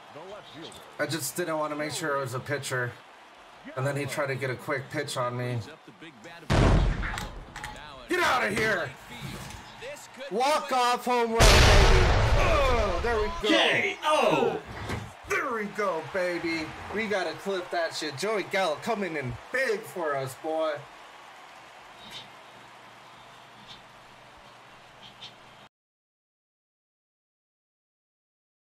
I just didn't want to make sure it was a pitcher. And then he tried to get a quick pitch on me. Get out of here! Walk off home run, baby! Oh, there we go. K.O. There we go, baby. We gotta clip that shit. Joey Gallo coming in big for us, boy.